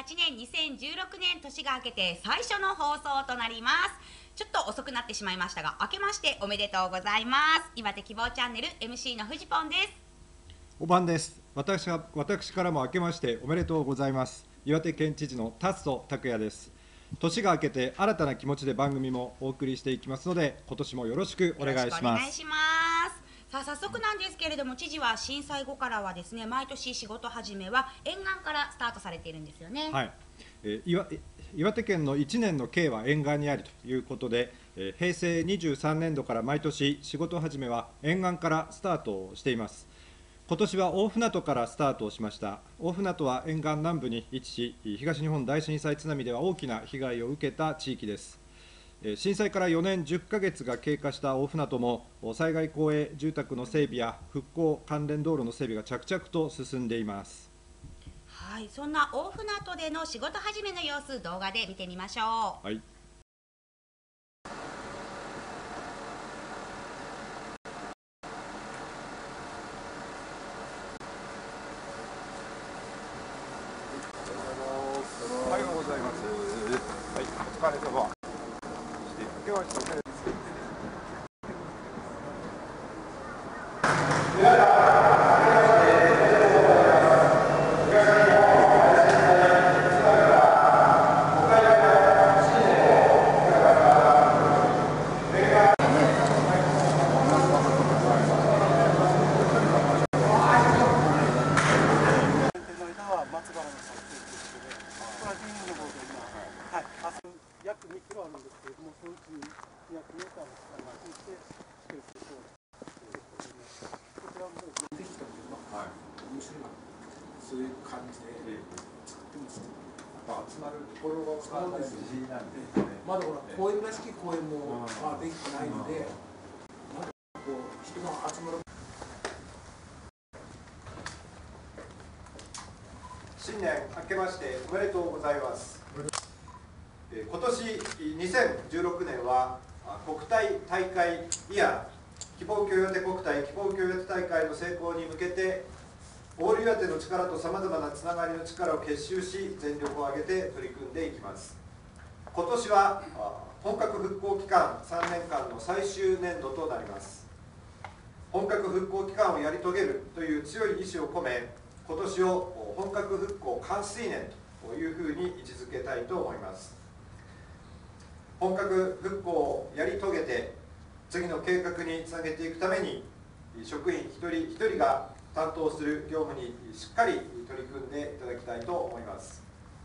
年2016年年が明けて最初の放送となります。ちょっと遅くなってしまいましたが、明けましておめでとうございます。岩手希望チャンネル MC のフジポンです。 おばんです。私からも明けましておめでとうございます。岩手県知事の達増拓也です。年が明けて新たな気持ちで番組もお送りしていきますので、今年もよろしくお願いします。 さあ早速なんですけれども、知事は震災後からはですね、毎年仕事始めは沿岸からスタートされているんですよね。 はい、岩手県の1年の計は沿岸にありということで、平成23年度から毎年仕事始めは沿岸からスタートをしています。今年は大船渡からスタートをしました。大船渡は沿岸南部に位置し、東日本大震災津波では大きな被害を受けた地域です。震災から4年10ヶ月が経過した大船渡も、災害公営住宅の整備や復興関連道路の整備が着々と進んでいます。 はい、そんな大船渡での仕事始めの様子、動画で見てみましょう。 はい。おはようございます。はい、お疲れ様。今日は一つ。 約2キロあるんですけれども、そのうち200メーターの下まで行ってしていることをこちらもできたというのは、面白いそういう感じで作ってます。 集まるところが自信なんですね。 まだほら公園らしき公園もできてないので、まだこう人が集まる。 新年明けましておめでとうございます。今年2016年は国体大会イヤー、希望郷岩手国体希望郷岩手大会の成功に向けて、オール岩手の力とさまざまなつながりの力を結集し、全力を挙げて取り組んでいきます。今年は本格復興期間3年間の最終年度となります。本格復興期間をやり遂げるという強い意志を込め、今年を本格復興完遂年というふうに位置づけたいと思います。本格復興をやり遂げて、次の計画につなげていくために、職員一人一人が担当する業務にしっかり取り組んでいただきたいと思います。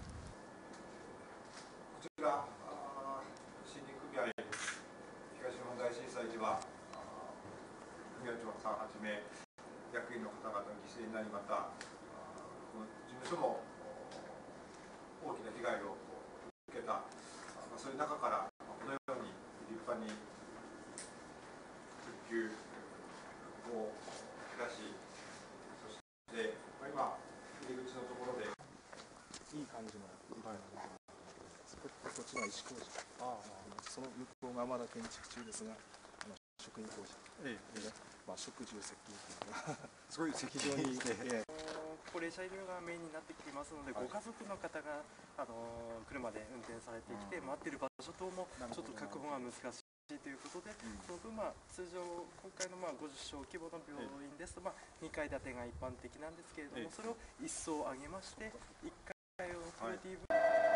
こちら、森林組合、東日本大震災では、組合長さんはじめ、役員の方々が犠牲になり、また、この事務所も大きな被害を受けた。そういう中からこのように立派に復旧、復興、暮らし、そして今入り口のところでいい感じの、こっちが石工事、その向こうがまだ建築中ですが、職員工事、職住設計というかすごい非常に高齢者医療がメインになってきていますので、ご家族の方が車で運転されてきて、待っている場所等もちょっと確保が難しいということで、その分、通常、今回の50床規模の病院ですと、2階建てが一般的なんですけれども、それを一層上げまして、1階をフル DV。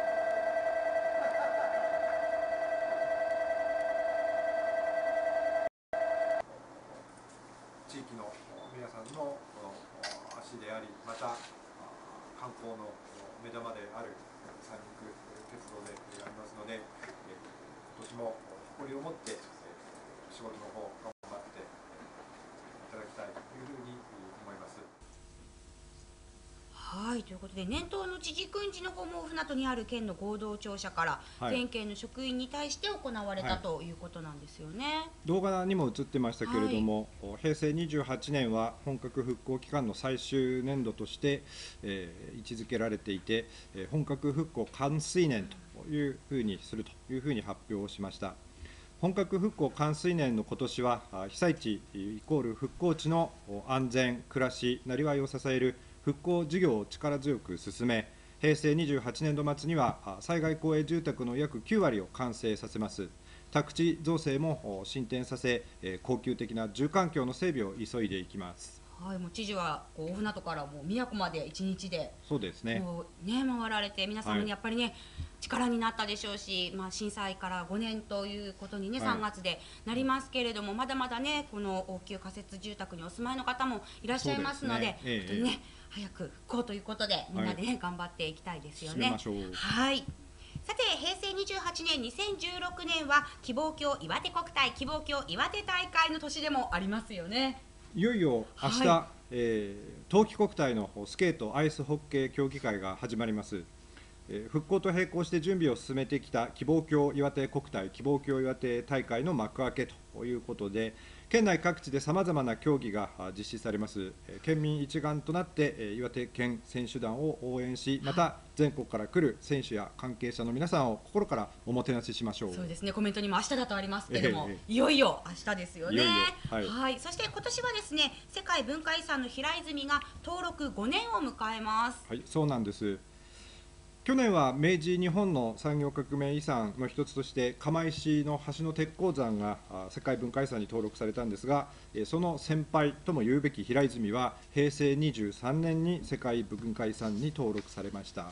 地域の皆さんの足であり、また観光の目玉である三陸鉄道でありますので、今年も誇りを持って仕事の方頑張っていただきたいというふうに思います。 はい、ということで、年頭の知事訓示の方も大船渡にある県の合同庁舎から、全県の職員に対して行われたということなんですよね。 動画にも映ってましたけれども、平成28年は本格復興期間の最終年度として、位置づけられていて、本格復興完遂年というふうにするというふうに発表をしました。本格復興完遂年の今年は、被災地イコール復興地の安全、暮らし、なりわいを支える復興事業を力強く進め、 平成28年度末には災害公営住宅の約9割を完成させます。宅地造成も進展させ、恒久的な住環境の整備を急いでいきます。 はい、もう知事は大船渡からもう宮古まで1日でそうですね。 もうね回られて、皆さんもやっぱりね、力になったでしょうし、震災から5年ということにね、3月でなりますけれども、まだまだねこの応急仮設住宅にお住まいの方もいらっしゃいますので、本当にね早く復興ということでみんなでね、頑張っていきたいですよね。はい。さて、平成28年、2016年は希望郷岩手国体、希望郷岩手大会の年でもありますよね。 いよいよ明日、冬季国体のスケートアイスホッケー競技会が始まります。復興と並行して準備を進めてきた希望郷岩手国体、希望郷岩手大会の幕開けということで、県内各地でさまざまな競技が実施されます。県民一丸となって岩手県選手団を応援し、また全国から来る選手や関係者の皆さんを心からおもてなししましょう。 そうですね、コメントにも明日だとありますけれども、いよいよ明日ですよね。はい、そして今年はですね、世界文化遺産の平泉が登録5年を迎えます。 はい、そうなんです。去年は明治日本の産業革命遺産の一つとして釜石の橋の鉄鉱山が世界文化遺産に登録されたんですが、その先輩とも言うべき平泉は平成23年に世界文化遺産に登録されました。 はい、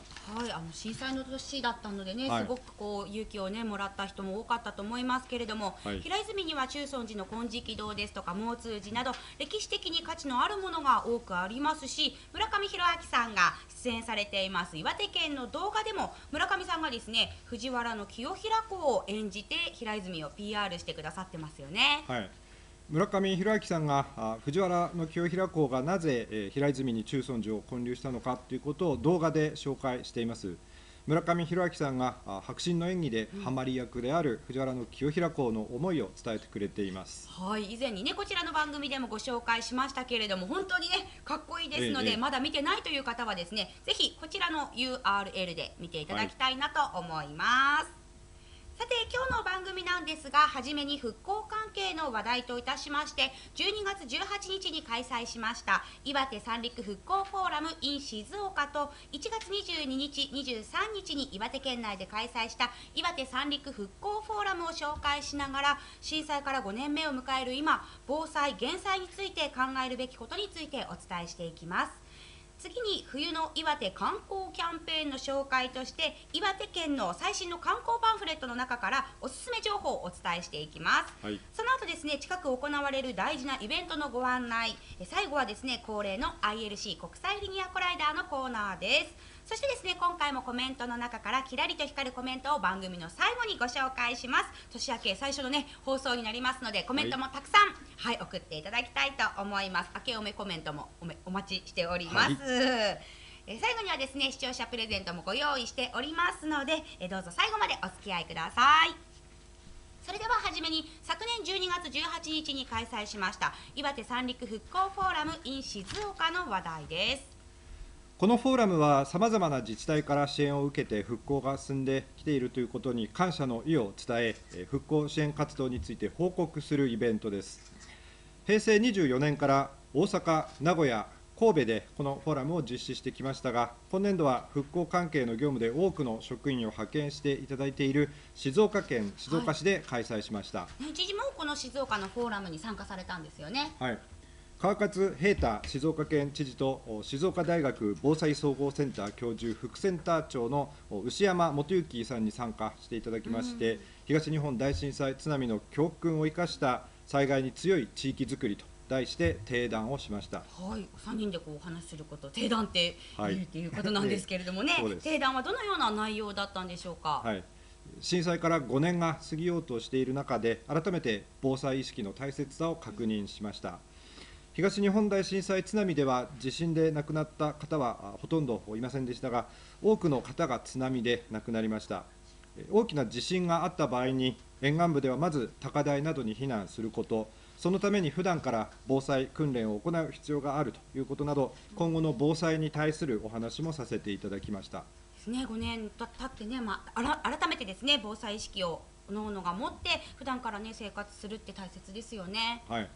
震災の年だったのでね、すごくこう勇気をねもらった人も多かったと思いますけれども、平泉には中尊寺の金色堂ですとか毛通寺など歴史的に価値のあるものが多くありますし、村上弘明さんが出演されています岩手県の動画でも村上さんがですね、藤原の清平公を演じて平泉を PR してくださってますよね。 はい、村上弘明さんが藤原の清平公がなぜ平泉に中尊寺を建立したのかということを動画で紹介しています。村上弘明さんが迫真の演技でハマり役である藤原の清平公の思いを伝えてくれています。 はい、以前にねこちらの番組でもご紹介しましたけれども、本当にねかっこいいですので、まだ見てないという方はですね、ぜひこちらの URL で見ていただきたいなと思います。さて、今日の番組なんですが、初めに復興関係の話題といたしまして、12月18日に開催しました岩手三陸復興フォーラム in 静岡と、1月22日、23日に岩手県内で開催した岩手三陸復興フォーラムを紹介しながら、震災から5年目を迎える今、防災・減災について考えるべきことについてお伝えしていきます。次に冬の岩手観光キャンペーンの紹介として、岩手県の最新の観光パンフレットの中からおすすめ情報をお伝えしていきます。その後ですね、近く行われる大事なイベントのご案内、最後はですね、恒例の ILC 国際リニアコライダーのコーナーです。そしてですね、今回もコメントの中からキラリと光るコメントを番組の最後にご紹介します。年明け最初のね放送になりますので、コメントもたくさん、送っていただきたいと思います。明けおめコメントもお待ちしております。最後にはですね、視聴者プレゼントもご用意しておりますので、どうぞ最後までお付き合いください。それでは初めに、昨年12月18日に開催しました岩手三陸復興フォーラム in 静岡の話題です。 このフォーラムはさまざまな自治体から支援を受けて復興が進んできているということに感謝の意を伝え、復興支援活動について報告するイベントです。平成24年から大阪、名古屋、神戸でこのフォーラムを実施してきましたが、今年度は復興関係の業務で多くの職員を派遣していただいている静岡県静岡市で開催しました。 知事もこの静岡のフォーラムに参加されたんですよね。 はい、川勝平太静岡県知事と静岡大学防災総合センター教授副センター長の牛山元幸さんに参加していただきまして、東日本大震災津波の教訓を生かした災害に強い地域づくりと題して定談をしました。 はい、3人でこうお話しすること、定談って言うっていうことなんですけれどもね、定談はどのような内容だったんでしょうか。 はい、震災から5年が過ぎようとしている中で、改めて防災意識の大切さを確認しました。東日本大震災津波では地震で亡くなった方はほとんどいませんでしたが、多くの方が津波で亡くなりました。大きな地震があった場合に、沿岸部ではまず高台などに避難すること、そのために普段から防災訓練を行う必要があるということなど、今後の防災に対するお話もさせていただきました。 ですね、5年経ってね、改めてですね、防災意識を各々が持って普段からね生活するって大切ですよね。 はい、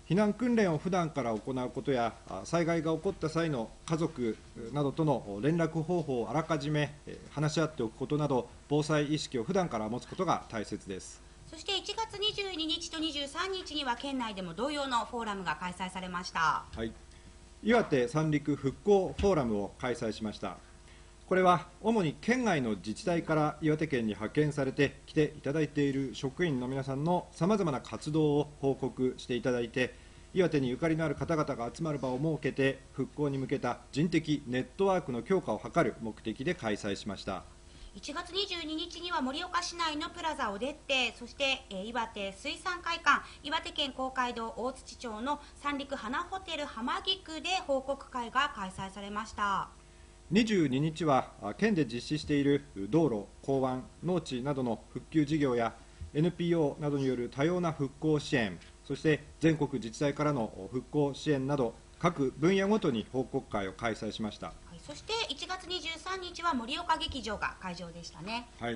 避難訓練を普段から行うことや、災害が起こった際の家族などとの連絡方法をあらかじめ話し合っておくことなど、防災意識を普段から持つことが大切です。 そして1月22日と23日には県内でも同様のフォーラムが開催されました。 はい、岩手三陸復興フォーラムを開催しました。これは主に県外の自治体から岩手県に派遣されて来ていただいている職員の皆さんのさまざまな活動を報告していただいて、岩手にゆかりのある方々が集まる場を設けて復興に向けた人的ネットワークの強化を図る目的で開催しました。 1月22日には盛岡市内のプラザを出て、そして岩手水産会館、岩手県公会堂大槌町の三陸花ホテル浜木区で報告会が開催されました。 22日は県で実施している道路、港湾、農地などの復旧事業や NPO などによる多様な復興支援、そして全国自治体からの復興支援など各分野ごとに報告会を開催しました。 そして1月23日は盛岡劇場が会場でしたね。 はい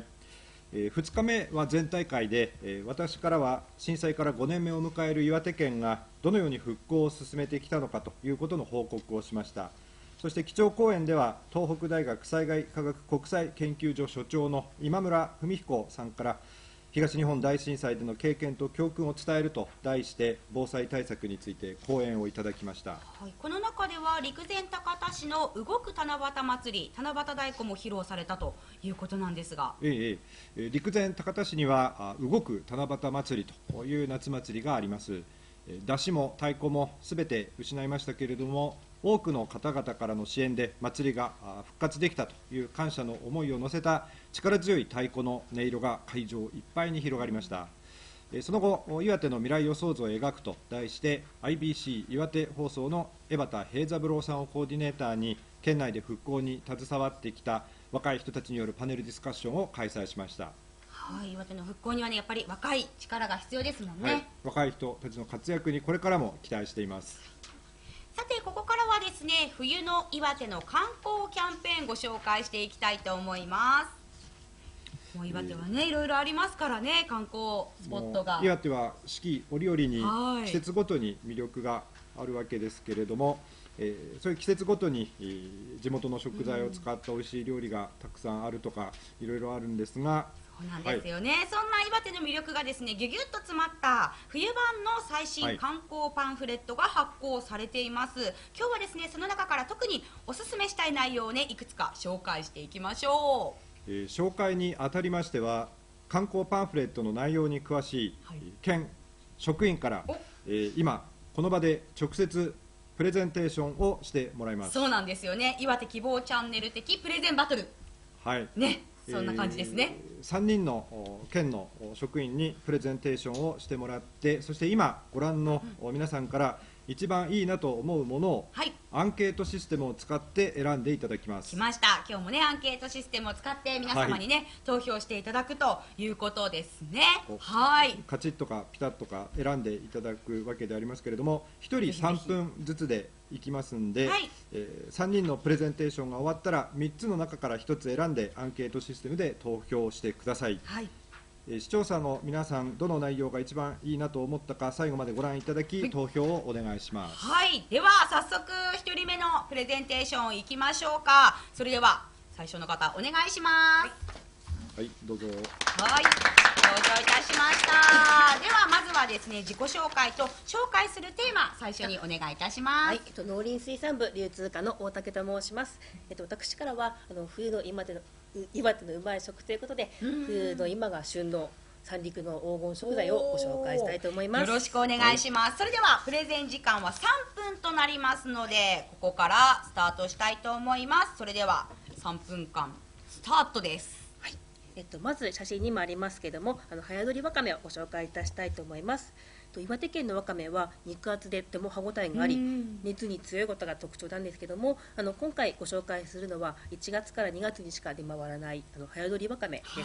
、2日目は全体会で、私からは震災から5年目を迎える岩手県がどのように復興を進めてきたのかということの報告をしました。そして基調講演では東北大学災害科学国際研究所所長の今村文彦さんから東日本大震災での経験と教訓を伝えると題して防災対策について講演をいただきました。 はい、この中では陸前高田市の動く七夕祭り、七夕太鼓も披露されたということなんですが、 陸前高田市には動く七夕祭りという夏祭りがあります。山車も太鼓もすべて失いましたけれども、多くの方々からの支援で祭りが復活できたという感謝の思いを乗せた力強い太鼓の音色が会場いっぱいに広がりました。その後、岩手の未来予想図を描くと題して IBC 岩手放送の江端平三郎さんをコーディネーターに県内で復興に携わってきた若い人たちによるパネルディスカッションを開催しました。 はい、岩手の復興にはね、やっぱり若い力が必要ですもんね。 はい、若い人たちの活躍にこれからも期待しています。 さて、ここからはですね、冬の岩手の観光キャンペーンご紹介していきたいと思います。もう岩手はね、いろいろありますからね、観光スポットが。 岩手は四季折々に季節ごとに魅力があるわけですけれども、そういう季節ごとに地元の食材を使った美味しい料理がたくさんあるとか、いろいろあるんですが、 そうなんですよね、そんな岩手の魅力がですね、ぎゅぎゅっと詰まった冬版の最新観光パンフレットが発行されています。今日はですね、その中から特におすすめしたい内容をね、いくつか紹介していきましょう。 紹介にあたりましては、観光パンフレットの内容に詳しい県職員から、今この場で直接プレゼンテーションをしてもらいます。 そうなんですよね、岩手希望チャンネル的プレゼンバトル、 はいね、そんな感じですね。 3人の県の職員にプレゼンテーションをしてもらって、そして今ご覧の皆さんから一番いいなと思うものを、アンケートシステムを使って選んでいただきます。 来ました。今日もね、アンケートシステムを使って皆様にね、投票していただくということですね。はい、 カチッとかピタッとか選んでいただくわけでありますけれども、1人3分ずつでいきますんで、3人のプレゼンテーションが終わったら3つの中から1つ選んでアンケートシステムで投票してください。視聴者の皆さん、どの内容が一番いいなと思ったか最後までご覧いただき、投票をお願いします。 はい、では早速1人目のプレゼンテーションいきましょうか。それでは最初の方お願いします。 はい、どうぞ。 はい、登場いたしました。ではまずはですね、自己紹介と紹介するテーマ、最初にお願いいたします。 はい、農林水産部流通課の大竹と申します。私からは冬の岩手のうまい食ということで、冬の今が旬の三陸の黄金食材をご紹介したいと思います。 よろしくお願いします。それではプレゼン時間は3分となりますので、ここからスタートしたいと思います。それでは3分間スタートです。 はい、まず写真にもありますけども、早採りわかめをご紹介いたしたいと思います。岩手県のわかめは肉厚でとても歯ごたえがあり、熱に強いことが特徴なんですけども、今回ご紹介するのは1月から2月にしか出回らない早採りわかめです。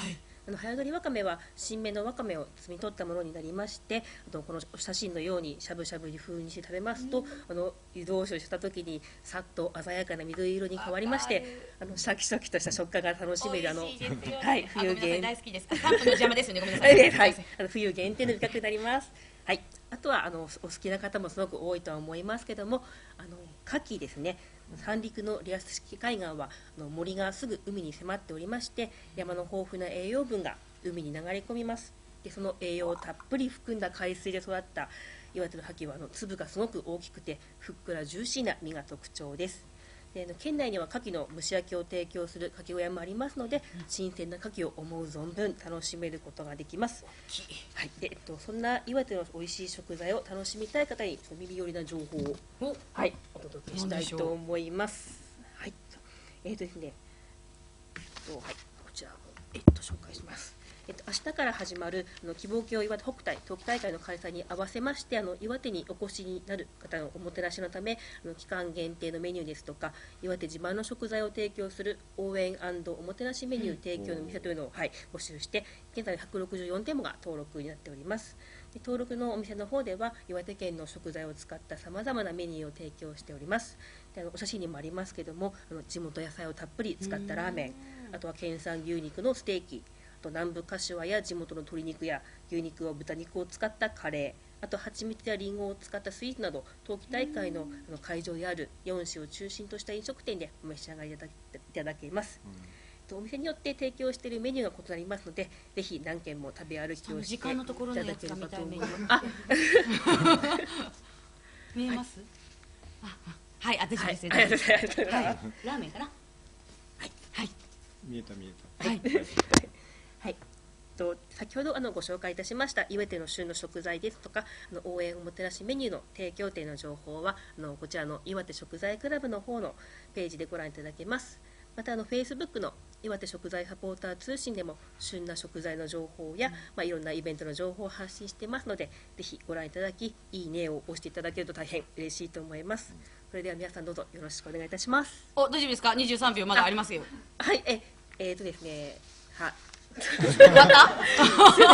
早採りわかめは新芽のわかめを摘み取ったものになりまして、この写真のようにしゃぶしゃぶ風にして食べますと、湯通しをした時にさっと鮮やかな緑色に変わりまして、シャキシャキとした食感が楽しめる冬限大好きです。3分の邪魔ですよね。ごめんなさい。 はい、冬限定の味覚になります。はい、あとはお好きな方もすごく多いとは思いますけども、牡蠣ですね。三陸のリアス式海岸は森がすぐ海に迫っておりまして、山の豊富な栄養分が海に流れ込みます。でその栄養をたっぷり含んだ海水で育った岩手の牡蠣は粒がすごく大きくてふっくらジューシーな身が特徴です。で県内には牡蠣の蒸し焼きを提供する牡蠣小屋もありますので、新鮮な牡蠣を思う存分楽しめることができます。はい、でそんな岩手の美味しい食材を楽しみたい方に耳寄りな情報をお届けしたいと思います。はい、ですね、こちらを紹介します。明日から始まる希望郷岩手北大冬季大会の開催に合わせまして、岩手にお越しになる方のおもてなしのため、期間限定のメニューですとか岩手自慢の食材を提供する応援&おもてなしメニュー提供の店というのを、募集して、現在164店舗が登録になっております。で登録のお店の方では岩手県の食材を使ったさまざまなメニューを提供しております。でお写真にもありますけども、地元野菜をたっぷり使ったラーメン、あとは県産牛肉のステーキ、南部柏や地元の鶏肉や牛肉を豚肉を使ったカレー、あと蜂蜜やリンゴを使ったスイーツなど、冬季大会の会場である4市を中心とした飲食店でお召し上がりいただけます。お店によって提供しているメニューが異なりますので、ぜひ何軒も食べ歩きをしていただければと思います。 見えます？はい、大丈夫です。 ありがとうございます。 ラーメンかな？はい。 見えた。 はい。 はい、先ほどご紹介いたしました岩手の旬の食材ですとか応援おもてなしメニューの提供店の情報はこちらの岩手食材クラブの方のページでご覧いただけます。またFacebook の岩手食材サポーター通信でも旬な食材の情報や、いろんなイベントの情報を発信していますので、ぜひご覧いただき、いいねを押していただけると大変嬉しいと思います。それでは皆さんどうぞよろしくお願いいたします。 大丈夫ですか？23秒まだありますよ。 はい、ですね、 終わった？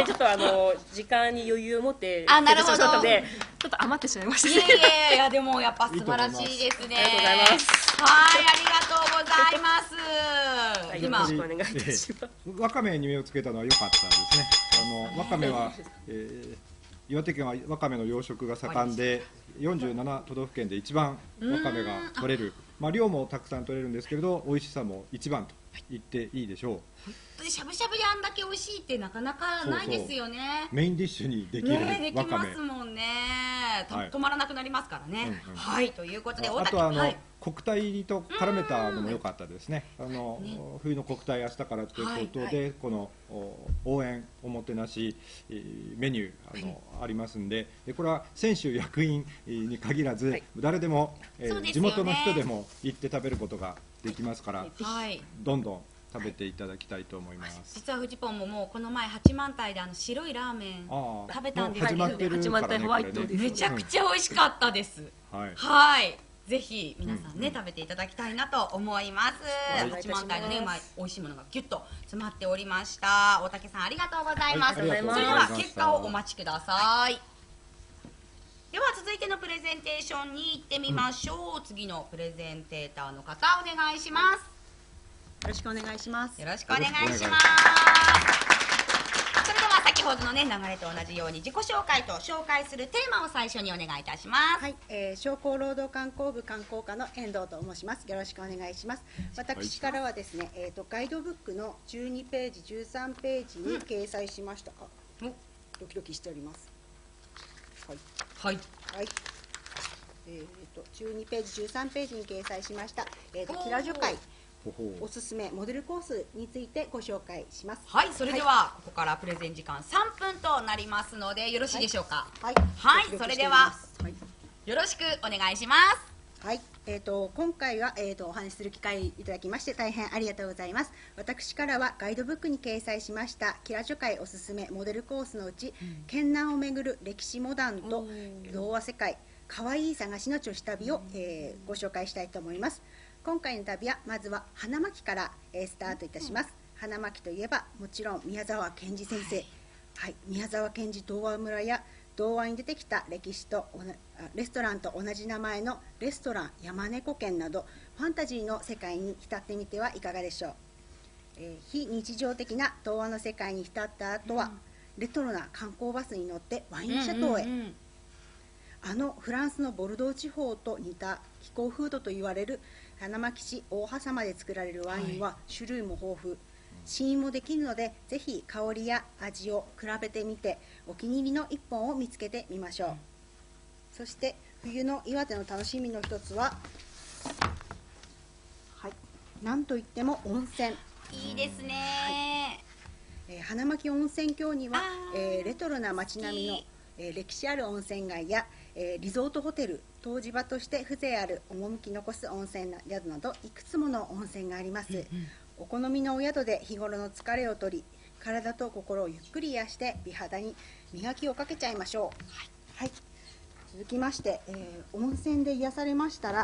ちょっと時間に余裕を持ってなるほど。 したのでちょっと余ってしまいました。 いやでもやっぱ素晴らしいですね。 ありがとうございます。 はい、ありがとうございます。 よろしくお願いいたします。 わかめに目をつけたのは良かったですね。わかめは、岩手県はわかめの養殖が盛んで、47都道府県で一番わかめが取れる。量もたくさん取れるんですけれど、美味しさも一番と言っていいでしょう。 本当にしゃぶしゃぶであんだけ美味しいってなかなかないですよね。 メインディッシュにできるできますもんね。止まらなくなりますからね。はい、ということで、 あとは国体と絡めたのも良かったですね。冬の国体明日からということで、この応援おもてなしメニューありますんで、これは選手役員に限らず誰でも地元の人でも行って食べることができますから、どんどん食べていただきたいと思います。 実はフジポンももうこの前八幡平で白いラーメン食べたんですけど、 八幡平ホワイトめちゃくちゃ美味しかったです。はい、ぜひ皆さんね、食べていただきたいなと思います。八幡平のね、美味しいものがギュッと詰まっておりました。大竹さんありがとうございます。それでは結果をお待ちください。では続いてのプレゼンテーションに行ってみましょう。次のプレゼンテーターの方お願いします。 よろしくお願いします。 よろしくお願いします。それでは先ほどのね流れと同じように自己紹介と紹介するテーマを最初にお願いいたします。 はい、商工労働観光部観光課の遠藤と申します。よろしくお願いします。私からはですね、ガイドブックの12ページ、13ページに掲載しました。ドキドキしております。はい。はい。12ページ、13ページに掲載しました。キラジョ会おすすめモデルコースについてご紹介します。 はい、それではここからプレゼン時間3分となりますのでよろしいでしょうか。 はい、 それではよろしくお願いします。 はい、今回は、お話しする機会いただきまして大変ありがとうございます。私からはガイドブックに掲載しましたキラジョ会おすすめモデルコースのうち、県南をめぐる歴史モダンと童話世界かわいい探しの女子旅を、ご紹介したいと思います。今回の旅はまずは花巻からスタートいたします。 花巻といえばもちろん宮沢賢治先生、はい、宮沢賢治童話村や童話に出てきた歴史とレストランと同じ名前のレストラン山猫軒などファンタジーの世界に浸ってみてはいかがでしょう。非日常的な童話の世界に浸った後は、レトロな観光バスに乗ってワインシャトーへ、あのフランスのボルドー地方と似た気候風土と言われる花巻市大羽様で作られるワインは種類も豊富、試飲もできるので、ぜひ香りや味を比べてみてお気に入りの一本を見つけてみましょう。そして冬の岩手の楽しみの一つは、はい、なんといっても温泉。 いいですね。 花巻温泉郷には、レトロな街並みの、歴史ある温泉街や、リゾートホテル、湯治場として風情ある趣残す温泉宿などいくつもの温泉があります。お好みのお宿で日頃の疲れを取り、体と心をゆっくり癒して美肌に磨きをかけちゃいましょう。はい、続きまして、温泉で癒されましたら、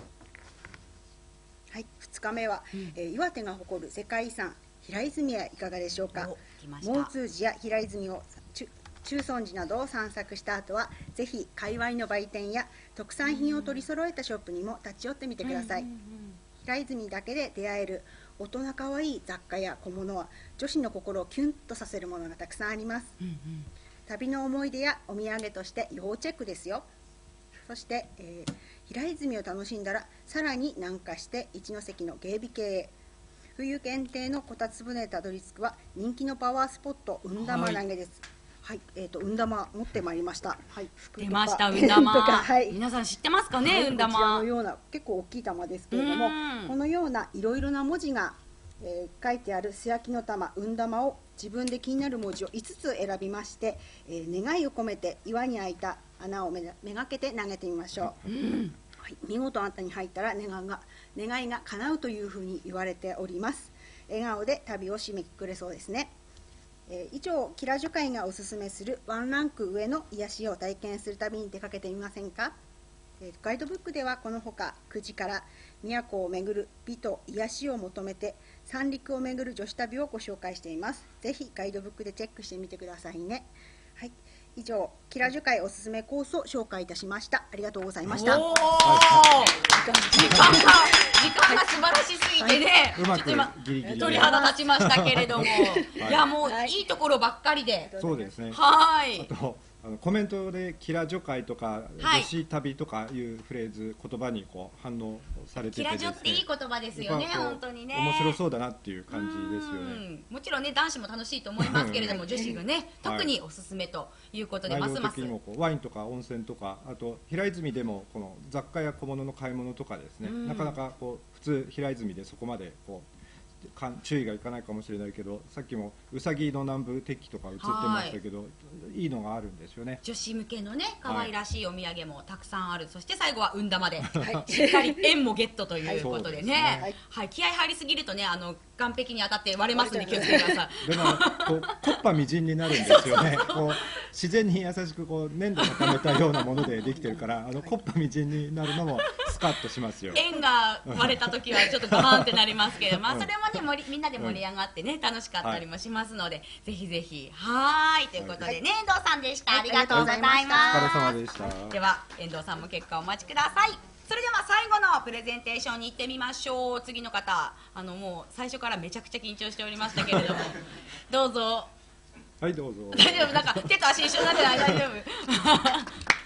はい、2日目は、岩手が誇る世界遺産平泉へいかがでしょうか。毛通寺や平泉を中尊寺などを散策した後は、ぜひ界隈の売店や特産品を取り揃えたショップにも立ち寄ってみてください。平泉だけで出会える大人かわいい雑貨や小物は女子の心をキュンとさせるものがたくさんあります。旅の思い出やお土産として要チェックですよ。そして、平泉を楽しんだらさらに南下して一関の芸美渓へ。冬限定のこたつ船でたどり着くは人気のパワースポット運玉投げです。はい、運玉持ってまいりました。はい、 出ました運玉。 はい、 皆さん知ってますかね、運玉。 こちらのような結構大きい玉ですけれども、このようないろいろな文字が、書いてある素焼きの玉運玉を自分で気になる文字を5つ選びまして、願いを込めて岩に開いた穴をめがけて投げてみましょう。はい、見事あなたに入ったら願いが叶うというふうに言われております。笑顔で旅を締めくれそうですね。以上、キラ女会がおすすめするワンランク上の癒しを体験する旅に出かけてみませんか。ガイドブックではこのほか9時から宮古を巡る美と癒しを求めて三陸を巡る女子旅をご紹介しています。ぜひガイドブックでチェックしてみてくださいね。はい、以上、キラ女会おすすめコースを紹介いたしました。ありがとうございました。 時間が素晴らしすぎてね、ちょっと今鳥肌立ちましたけれども、いやもういいところばっかりで。 そうですね。 はい。 あとコメントでキラ女会とか女子旅とかいうフレーズ言葉にこう反応されててですね。 キラ女っていい言葉ですよね、本当にね。 面白そうだなっていう感じですよね。 もちろんね男子も楽しいと思いますけれども、女子がね特におすすめということで、ますます内容的にもこうワインとか温泉とか、あと平泉でもこの雑貨や小物の買い物とかですね、なかなかこう普通平泉でそこまでこう注意がいかないかもしれないけど、さっきもうさぎの南部鉄器とか映ってましたけど、いいのがあるんですよね。 女子向けのね可愛らしいお土産もたくさんある。そして最後は運玉でしっかり円もゲットということでね、はい、気合入りすぎるとね岸壁に当たって割れますので気をつけてください。 でもこうコッパみじんになるんですよね。こう自然に優しくこう粘土固めたようなものでできてるから、コッパみじんになるのもスカッとしますよ。 円が割れた時はちょっとガーンってなりますけど、まあそれもねみんなで盛り上がってね楽しかったりもしますので、ぜひぜひ。はい、ということでね、遠藤さんでした。ありがとうございます。 お疲れ様でした。 では遠藤さんも結果お待ちください。それでは最後のプレゼンテーションに行ってみましょう。次の方、もう最初からめちゃくちゃ緊張しておりましたけれどもどうぞ。 はい、どうぞ。 大丈夫、なんか手と足一緒なんで大丈夫またよ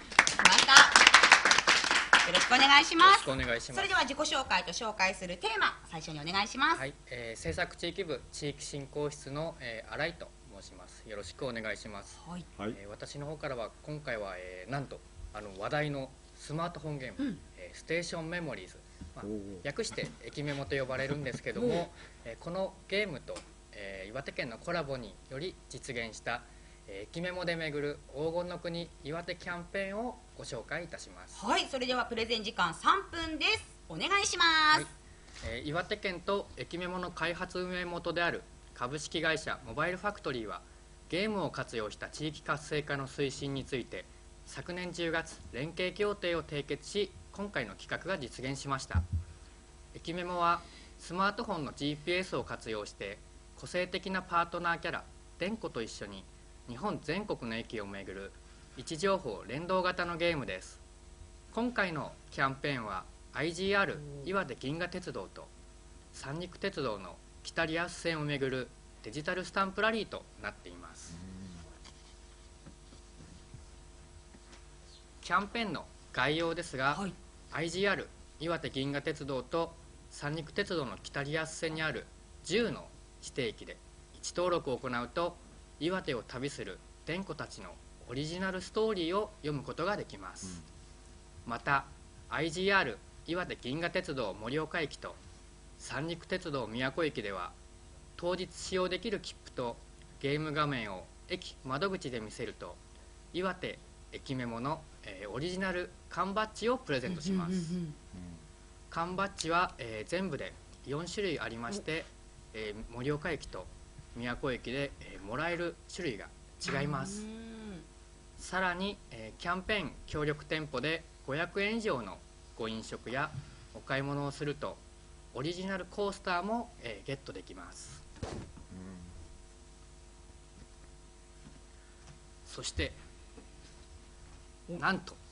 ろしくお願いします。 よろしくお願いします。 それでは自己紹介と紹介するテーマ、最初にお願いします。 はい、制作地域部地域振興室の、新井と申します。よろしくお願いします。 はい。 私の方からは今回は、なんと話題のスマートフォンゲーム、ステーションメモリーズ、略して駅メモと呼ばれるんですけども、このゲームと、岩手県のコラボにより実現した駅メモで巡る黄金の国岩手キャンペーンをご紹介いたします。 はい、それではプレゼン時間3分です。お願いします。 はい、岩手県と駅メモの開発運営元である株式会社モバイルファクトリーは、ゲームを活用した地域活性化の推進について昨年10月連携協定を締結し、今回の企画が実現しました。駅メモはスマートフォンの GPS を活用して個性的なパートナーキャラデンコと一緒に日本全国の駅を巡る位置情報連動型のゲームです。今回のキャンペーンは IGR 岩手銀河鉄道と三陸鉄道の北リアス線を巡るデジタルスタンプラリーとなっています。キャンペーンの概要ですが、はい、IGR 岩手銀河鉄道と三陸鉄道の北リアス線にある10の指定駅で位置登録を行うと、岩手を旅するデンコたちのオリジナルストーリーを読むことができます。また IGR 岩手銀河鉄道盛岡駅と三陸鉄道宮古駅では、当日使用できる切符とゲーム画面を駅窓口で見せると、岩手駅メモの、オリジナル缶バッジをプレゼントします。缶バッジは、全部で4種類ありまして、盛岡駅と宮古駅で、もらえる種類が違います。さらに、キャンペーン協力店舗で500円以上のご飲食やお買い物をするとオリジナルコースターも、ゲットできます。そしてなんと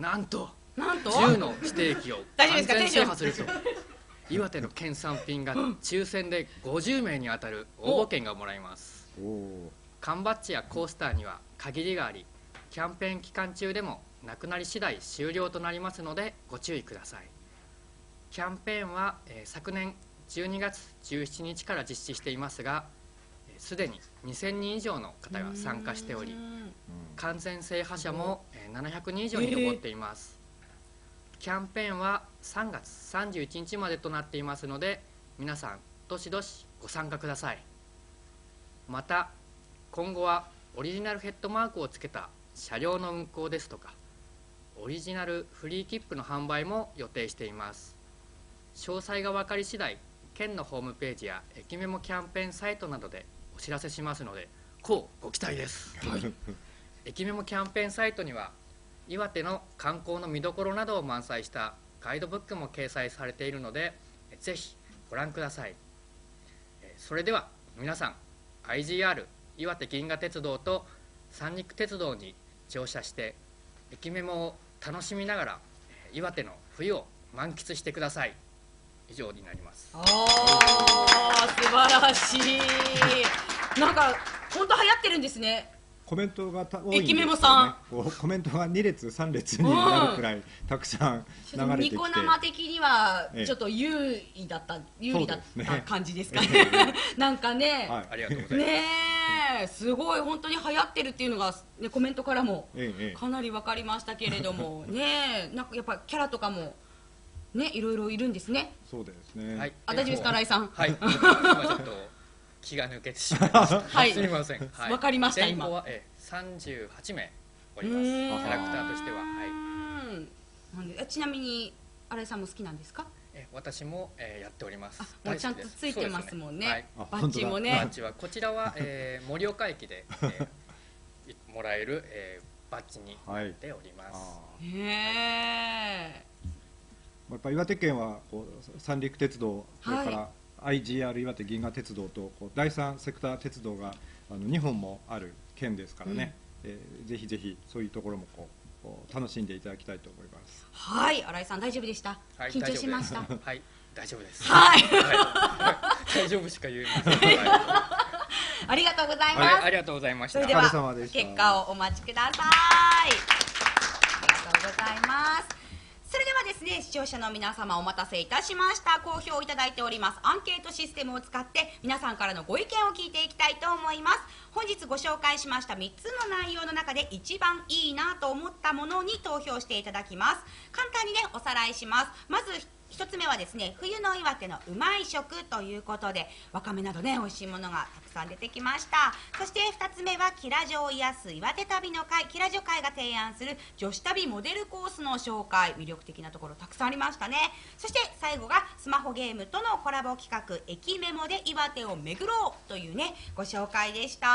10の指定駅を完全制覇すると岩手の県産品が抽選で50名に当たる応募券がもらえます。缶バッジやコースターには限りがあり、キャンペーン期間中でもなくなり次第終了となりますのでご注意ください。キャンペーンは、昨年12月17日から実施していますが、すでに2000人以上の方が参加しており、完全制覇者も700人以上に上っています。キャンペーンは3月31日までとなっていますので、皆さんどしどしご参加ください。また今後はオリジナルヘッドマークをつけた車両の運行ですとか、オリジナルフリー切符の販売も予定しています。詳細が分かり次第、県のホームページや駅メモキャンペーンサイトなどでお知らせしますので、ご期待です。駅メモキャンペーンサイトには岩手の観光の見どころなどを満載したガイドブックも掲載されているので、ぜひご覧ください。それでは皆さん、 IGR 岩手銀河鉄道と三陸鉄道に乗車して駅メモを楽しみながら岩手の冬を満喫してください。以上になります。 素晴らしい。なんか本当流行ってるんですね。 コメントが多いんですよね。 駅メモさん、 コメントが2列3列になるくらいたくさん流れてきて、 ニコ生的にはちょっと有利だった感じですかね。なんかね、 ありがとうございます。 ねえ、すごい本当に流行ってるっていうのが、ね、コメントからもかなり分かりましたけれども、ねえ、なんかやっぱキャラとかもね、いろいろいるんですね。 そうですね。 はい、 大丈夫ですか、新井さん。 はい、今ちょっと気が抜けてしまいました。はい、すみません。 わかりました。今。 は38名おります。キャラクターとしては。 はい。ちなみに新井さんも好きなんですか？ 私もやっております。 もうちゃんとついてますもんね。 バッジもね。 バッジはこちらは盛岡駅でもらえるバッジになっております。 へえ。 やっぱ岩手県は三陸鉄道、それから IGR 岩手銀河鉄道と第三セクター鉄道が2本もある県ですからね、ぜひぜひそういうところも楽しんでいただきたいと思います。 はい、新井さん大丈夫でした？緊張しました？ はい、大丈夫です。 はい、 大丈夫しか言えません。 ありがとうございます。 ありがとうございました。 それでは結果をお待ちください。ありがとうございます。それではですね、視聴者の皆様お待たせいたしました。好評をいただいておりますアンケートシステムを使って皆さんからのご意見を聞いていきたいと思います。本日ご紹介しました3つの内容の中で一番いいなと思ったものに投票していただきます。簡単にね、おさらいします。まず1つ目はですね、冬の岩手のうまい食ということで、わかめなどね、美味しいものがたくさん出てきました。そして2つ目はキラジョを癒す岩手旅の会、キラジョ会が提案する女子旅モデルコースの紹介、魅力的なところたくさんありましたね。そして最後がスマホゲームとのコラボ企画、駅メモで岩手を巡ろうというね、ご紹介でした。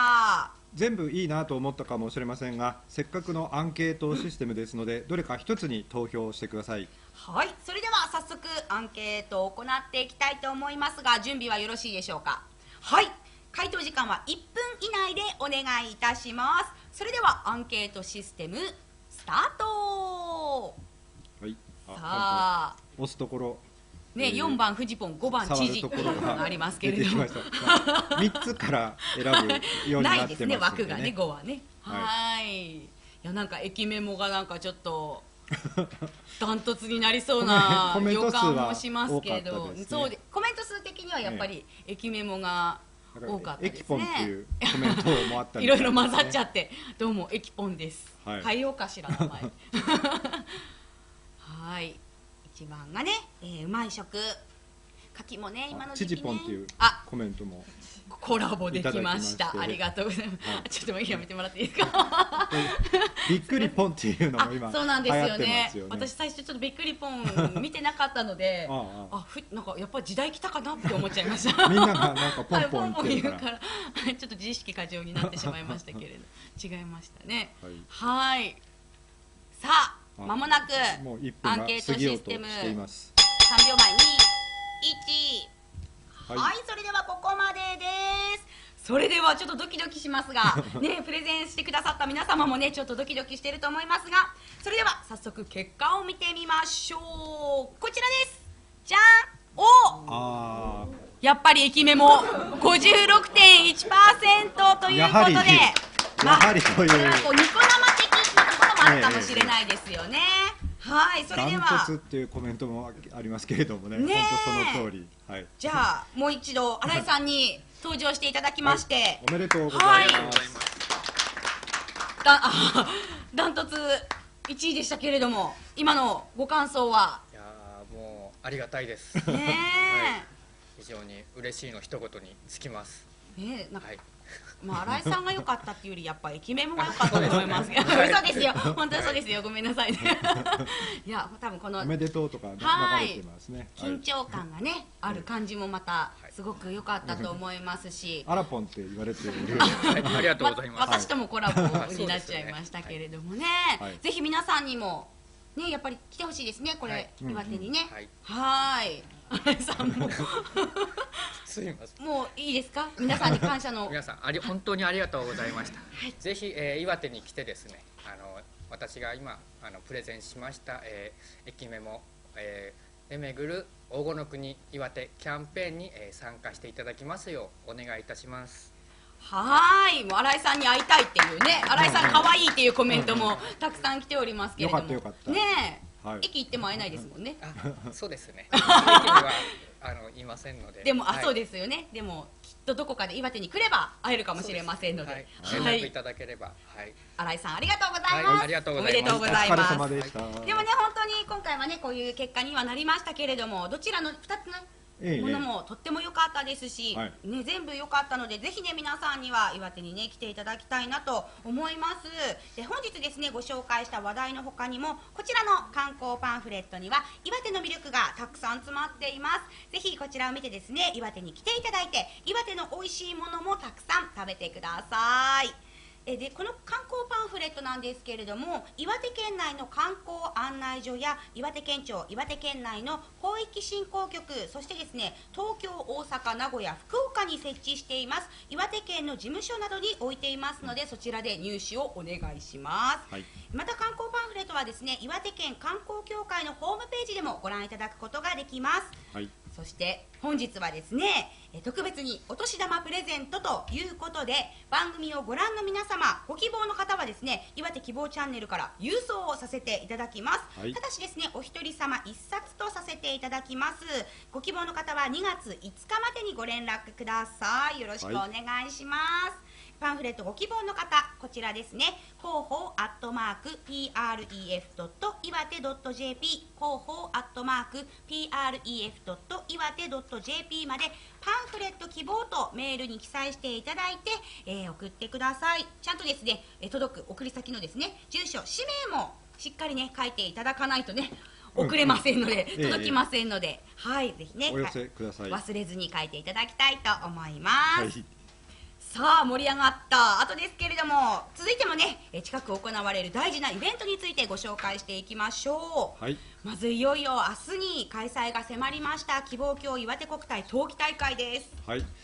全部いいなと思ったかもしれませんが、せっかくのアンケートシステムですので、どれか一つに投票してください。 はい、それでは早速アンケートを行っていきたいと思いますが、準備はよろしいでしょうか？はい、 回答時間は1分以内でお願いいたします。それではアンケートシステムスタート。 はい。 さあ押すところね、4番フジポン、5番知事というのがありますけれども、 3つから選ぶようになってますので、ね、 ないですね、枠がね、5はね。はい。いや、なんか駅メモがなんかちょっとダントツになりそうな予感もしますけど、そうでコメント数的にはやっぱり駅メモが多かったですね。 駅ポンっていうコメントもあったり、 いろいろ混ざっちゃって、どうも駅ポンです。変えようかしら名前。はい。1番がね、うまい食。柿もね、今の時期ね。 チジポンっていうコメントもコラボできました。ありがとうございます。ちょっとやめてもらっていいですか。 びっくりポンっていうのも今そうなんですよね。私最初ちょっとびっくりポン見てなかったので、なんかやっぱり時代来たかなって思っちゃいました。 みんながなんかポンポン言うから、ちょっと自意識過剰になってしまいましたけれど、違いましたね。はい。さあ、まもなくアンケートシステム3秒前2、1。はい、それではここまでです。それではちょっとドキドキしますがね、プレゼンしてくださった皆様もねちょっとドキドキしていると思いますが、それでは早速結果を見てみましょう。こちらです。じゃん。やっぱり駅メモ 56.1% ということで、 やはりという、 これはこうニコ生的なところもあるかもしれないですよね。はい、それではダントツっていうコメントもありますけれどもね、本当その通り。はい。 じゃあもう一度新井さんに登場していただきまして、 おめでとうございます。 ダントツ1位でしたけれども、今のご感想は？ いやもうありがたいです。 ね、はい、 非常に嬉しいの一言につきます。 ね、なんか、はい、まあ新井さんが良かったっていうよりやっぱり駅メモが良かったと思いますけど、嘘ですよ、本当にそうですよ、ごめんなさいね。いや多分このおめでとうとか流れてますね。 緊張感がねある感じもまたすごく良かったと思いますし、 アラポンって言われている。 ありがとうございます。 私ともコラボになっちゃいましたけれどもね、ぜひ皆さんにもねやっぱり来てほしいですね、これ岩手にね。はい。新井さんもすみません。 もういいですか、皆さんに感謝の。 皆さん本当にありがとうございました。ぜひ、岩手に来てですね、私が今プレゼンしました、駅メモ、で巡る黄金の国岩手キャンペーンに、参加していただきますようお願いいたします。 はい、もう新井さんに会いたいっていうね、新井さん可愛いっていうコメントもたくさん来ておりますけれども、 よかったねえ、駅行っても会えないですもんね。 そうですね。駅にはいませんので。 でもそうですよね。でもきっとどこかで岩手に来れば会えるかもしれませんので、 連絡いただければ。 新井さんありがとうございます。 ありがとうございます。おめでとうございます。 お疲れ様でした。 でもね本当に今回はねこういう結果にはなりましたけれども、どちらの2つね。ものもとっても良かったですし、ね、全部良かったのでぜひね皆さんには岩手にね来ていただきたいなと思います。で本日ですねご紹介した話題の他にもこちらの観光パンフレットには岩手の魅力がたくさん詰まっています。ぜひこちらを見てですね岩手に来ていただいて岩手の美味しいものもたくさん食べてください。でこの観光パンフレットなんですけれども、岩手県内の観光案内所や岩手県庁、岩手県内の広域振興局、そしてですね東京、大阪、名古屋、福岡に設置しています岩手県の事務所などに置いていますので、そちらで入手をお願いします。また観光パンフレットはですね岩手県観光協会のホームページでもご覧いただくことができます。そして本日はですね特別にお年玉プレゼントということで、番組をご覧の皆様ご希望の方はですね岩手希望チャンネルから郵送をさせていただきます。ただしですねお一人様1冊とさせていただきます。ご希望の方は2月5日までにご連絡ください。よろしくお願いします。パンフレットご希望の方、こちらですね、広報@pref.iwate.jp 広報@pref.iwate.jp までパンフレット希望とメールに記載していただいて、送ってください。ちゃんとですね、届く送り先のですね、住所、氏名もしっかりね書いていただかないとね送れませんので、届きませんので、はい、ぜひねお寄せください。 忘れずに書いていただきたいと思います。さあ盛り上がった後ですけれども、続いてもね近く行われる大事なイベントについてご紹介していきましょう。まずいよいよ明日に開催が迫りました希望郷岩手国体冬季大会です。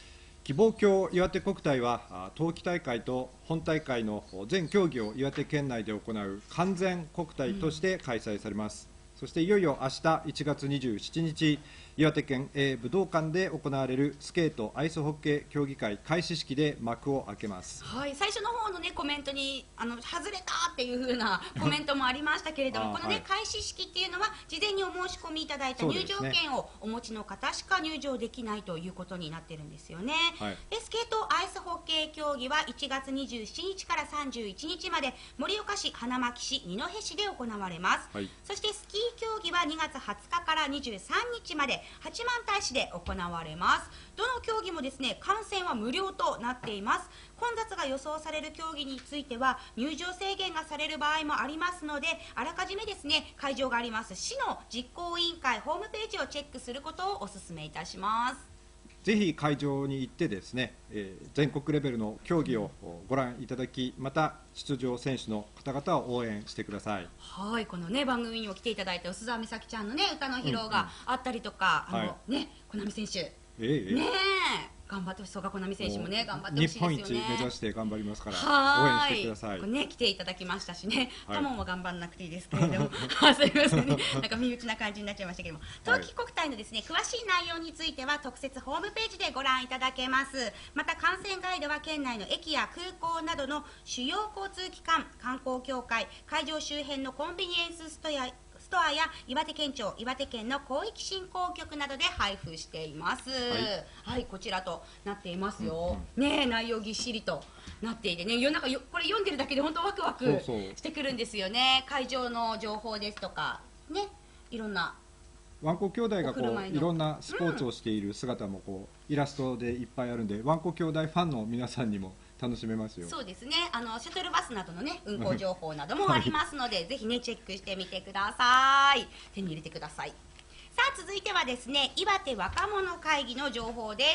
希望郷岩手国体は冬季大会と本大会の全競技を岩手県内で行う完全国体として開催されます。そしていよいよ明日1月27日、岩手県武道館で行われるスケートアイスホッケー競技会開始式で幕を開けます。 はい、最初の方のねコメントに外れたっていう風なコメントもありましたけれどもこのね、開始式っていうのは事前にお申し込みいただいた入場券をお持ちの方しか入場できないということになってるんですよね。でスケートアイスホッケー競技は1月27日から31日まで盛岡市、花巻市、二戸市で行われます。そしてスキー競技は2月20日から23日まで八幡平市で行われます。どの競技もですね観戦は無料となっています。混雑が予想される競技については入場制限がされる場合もありますのであらかじめですね会場があります市の実行委員会ホームページをチェックすることをお勧めいたします。 ぜひ会場に行ってですね、全国レベルの競技をご覧いただき、また出場選手の方々を応援してください。 はい、このね番組にも来ていただいた薄澤美咲ちゃんのね歌の披露があったりとか、ね小波選手、ね頑張ってほしそうが、小波選手もね頑張ってほしいですよね。 日本一目指して頑張りますから応援してください。 ね来ていただきましたしね、タモンは頑張らなくていいですけれども、すみませんね、なんか身内な感じになっちゃいましたけども、冬季国体のですね詳しい内容については特設ホームページでご覧いただけます。また観戦ガイドは県内の駅や空港などの主要交通機関、観光協会、会場周辺のコンビニエンスストアや岩手県庁、岩手県の広域振興局などで配布しています。はい、こちらとなっていますよ。ね内容ぎっしりとなっていてね、なんかこれ読んでるだけで本当ワクワクしてくるんですよね。会場の情報ですとかね、いろんなわんこ兄弟がこういろんなスポーツをしている姿もこうイラストでいっぱいあるんで、わんこ兄弟ファンの皆さんにも楽しめますよ。 そうですね、シャトルバスなどのね運行情報などもありますので、ぜひねチェックしてみてください。手に入れてください。さあ続いてはですね岩手若者会議の情報です。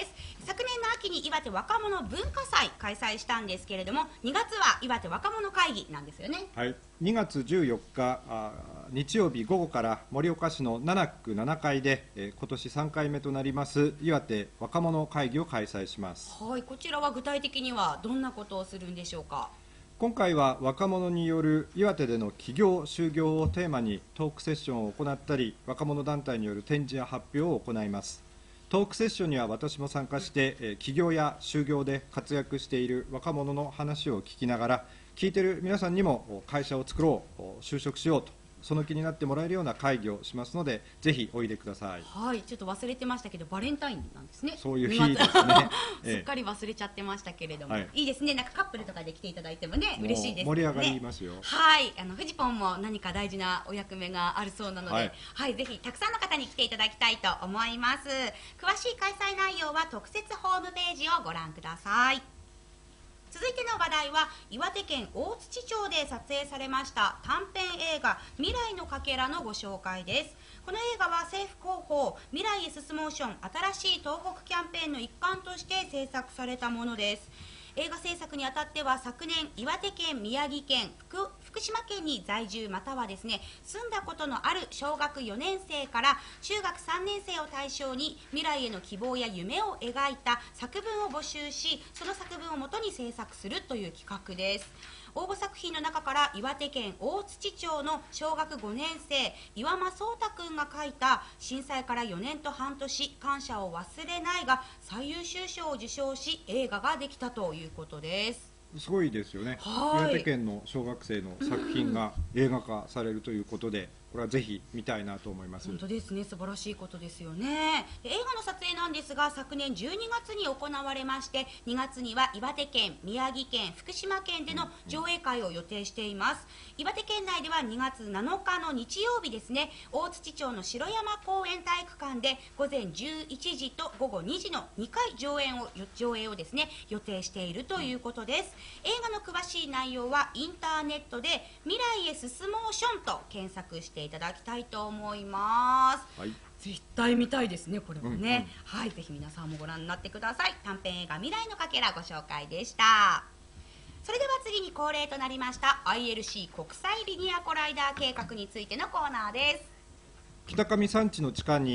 昨年の秋に岩手若者文化祭開催したんですけれども、2月は岩手若者会議なんですよね。 はい、2月14日日曜日午後から盛岡市の7区7階で、今年3回目となります岩手若者会議を開催します。 はい、こちらは具体的にはどんなことをするんでしょうか。 今回は若者による岩手での起業就業をテーマにトークセッションを行ったり、若者団体による展示や発表を行います。トークセッションには私も参加して、起業や就業で活躍している若者の話を聞きながら、聞いている皆さんにも会社を作ろう、就職しようとその気になってもらえるような会議をしますので、ぜひおいでください。 はい、ちょっと忘れてましたけどバレンタインなんですね。 そういう日ですね。 すっかり忘れちゃってましたけれども、いいですね。なんかカップルとかで来ていただいてもね嬉しいですね。 盛り上がりますよ。 はい、フジポンも何か大事なお役目があるそうなので、はい、ぜひたくさんの方に来ていただきたいと思います。詳しい開催内容は特設ホームページをご覧ください。続いての話題は岩手県大槌町で撮影されました短編映画未来のかけらのご紹介です。この映画は政府広報未来へ進モーション新しい東北キャンペーンの一環として制作されたものです。映画制作にあたっては昨年岩手県、宮城県、福島県に在住またはですね住んだことのある小学4年生から中学3年生を対象に未来への希望や夢を描いた作文を募集し、その作文をもとに制作するという企画です。応募作品の中から岩手県大槌町の小学5年生岩間颯太君が書いた震災から4年と半年感謝を忘れないが最優秀賞を受賞し映画ができたということです。 すごいですよね。岩手県の小学生の作品が映画化されるということで、これはぜひ見たいなと思います。 本当ですね、素晴らしいことですよね。映画の撮影なんですが昨年12月に行われまして、2月には岩手県、宮城県、福島県での上映会を予定しています。岩手県内では2月7日の日曜日ですね、大槌町の城山公園体育館で午前11時と午後2時の2回上映をですね予定しているということです。映画の詳しい内容はインターネットで未来へ進モーションと検索していただきたいと思います。はい、絶対見たいですね、これもね。はい、ぜひ皆さんもご覧になってください。短編映画未来のかけらご紹介でした。それでは次に恒例となりました ILC 国際リニアコライダー計画についてのコーナーです。 北上山地の地下に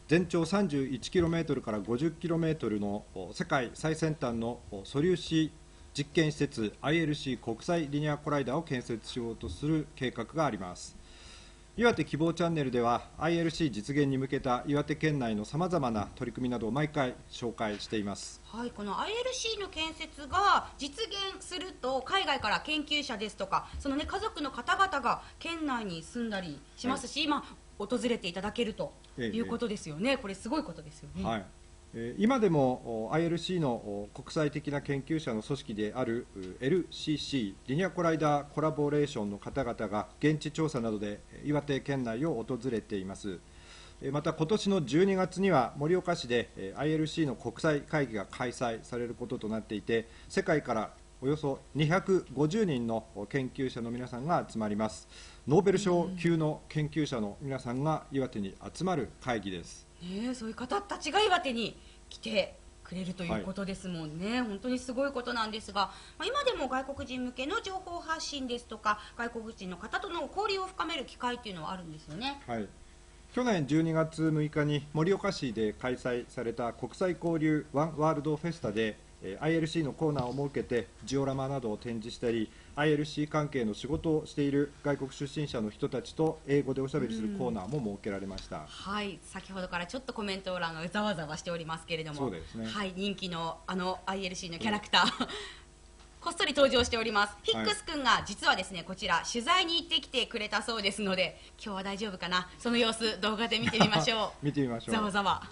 全長 31km から 50km の世界最先端の素粒子実験施設 ILC 国際リニアコライダーを建設しようとする計画があります。岩手希望チャンネルでは ILC 実現に向けた岩手県内のさまざまな取り組みなどを毎回紹介しています。 はい、この ILC の建設が実現すると海外から研究者ですとかその、ね、家族の方々が県内に住んだりしますし、今訪れていただけるということですよね。これすごいことですよね。 はい、今でも ILC の国際的な研究者の組織である LCC リニアコライダーコラボレーションの方々が現地調査などで岩手県内を訪れています。また今年の12月には盛岡市で ILC の国際会議が開催されることとなっていて、世界からおよそ250人の研究者の皆さんが集まります。ノーベル賞級の研究者の皆さんが岩手に集まる会議です。 そういう方たちが岩手に来てくれるということですもんね。本当にすごいことなんですが、今でも外国人向けの情報発信ですとか外国人の方との交流を深める機会というのはあるんですよね。 はい、去年12月6日に盛岡市で開催された国際交流ワンワールドフェスタでILC のコーナーを設けてジオラマなどを展示したり ILC 関係の仕事をしている外国出身者の人たちと英語でおしゃべりするコーナーも設けられました。 はい、先ほどからちょっとコメント欄がざわざわしておりますけれども、 そうですね、 はい、人気のILC のキャラクター、こっそり登場しております。ヒックス君が実はですねこちら取材に行ってきてくれたそうですので、今日は大丈夫かな、その様子動画で見てみましょう。 見てみましょう。 ざわざわ。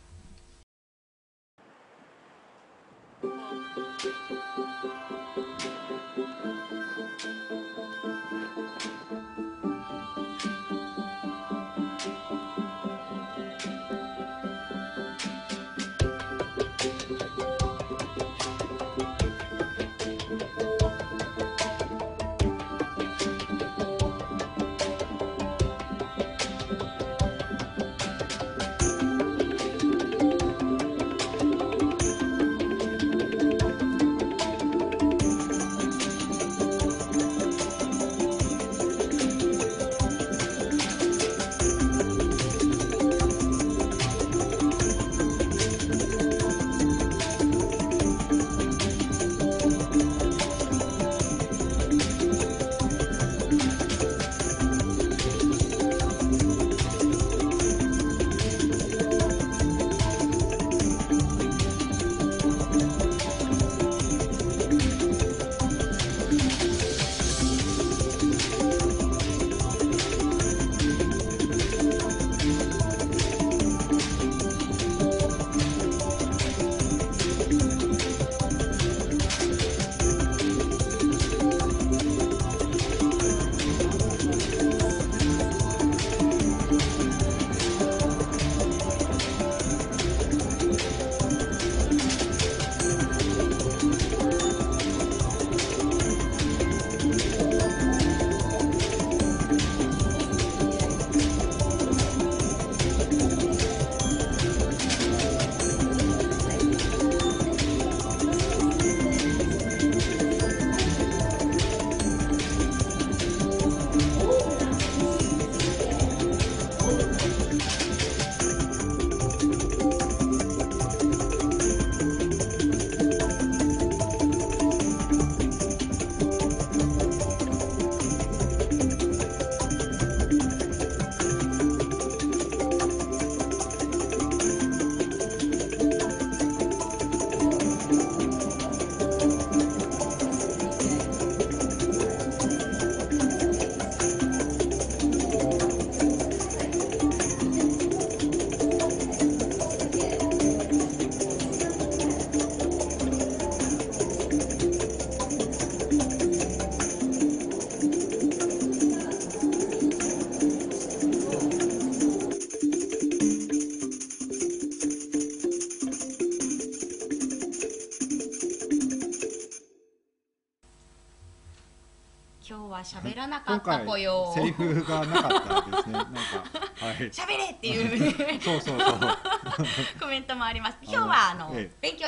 今日は喋らなかったぽよ。 セリフがなかったですね。なんか、はい。 喋れっていうねそうそうそう。 コメントもあります。今日は勉強してたか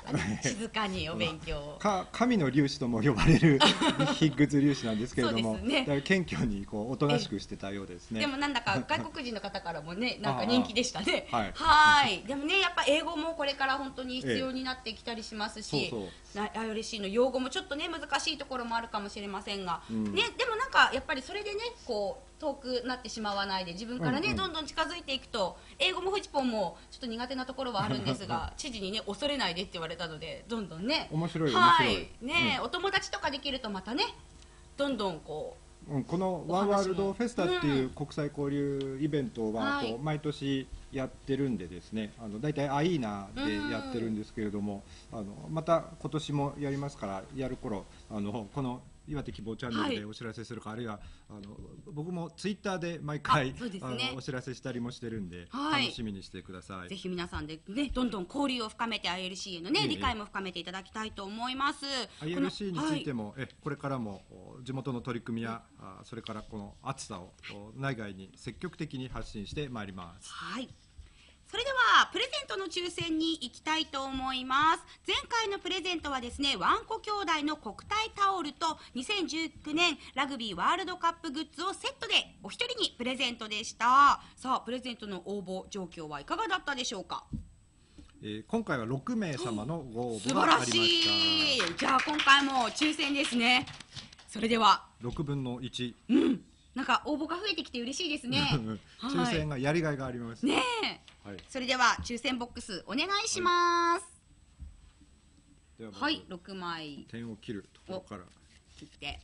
からね、静かにお勉強を。 神の粒子とも呼ばれるヒッグズ粒子なんですけれども、 そうですね、 だから謙虚にこうおとなしくしてたようですね。 でもなんだか外国人の方からもね、なんか人気でしたね。 はい。 でもね、やっぱ英語もこれから本当に必要になってきたりしますし、IRC の用語もちょっとね難しいところもあるかもしれませんが、ね、でもなんかやっぱりそれでね、こう遠くなってしまわないで自分からね、どんどん近づいていくと、英語もフジポンもちょっと苦手なところはあるんですが知事にね恐れないでって言われたので、どんどんね、 面白いね、お友達とかできるとまたね、どんどんこう、 このワンワールドフェスタっていう国際交流イベントはこう毎年やってるんでですね、だいたいアイーナでやってるんですけれども、また今年もやりますから、やる頃この岩手希望チャンネルでお知らせするか、あるいは僕もツイッターで毎回お知らせしたりもしてるんで、楽しみにしてください。 ぜひ皆さんでね、どんどん交流を深めて ILC へのね、理解も深めていただきたいと思います。 ILC についてもこれからも地元の取り組みやそれからこの暑さを内外に積極的に発信してまいります。 それではプレゼントの抽選に行きたいと思います。前回のプレゼントはですね、ワンコ兄弟の国体タオルと2019年ラグビーワールドカップグッズをセットでお一人にプレゼントでした。さあ、プレゼントの応募状況はいかがだったでしょうか。 今回は6名様のご応募がありました。 素晴らしい。じゃあ今回も抽選ですね。それでは 6分の1、 なんか応募が増えてきて嬉しいですね。 抽選がやりがいがありますね。 それでは抽選ボックスお願いします。はい、6枚点を切るところから切って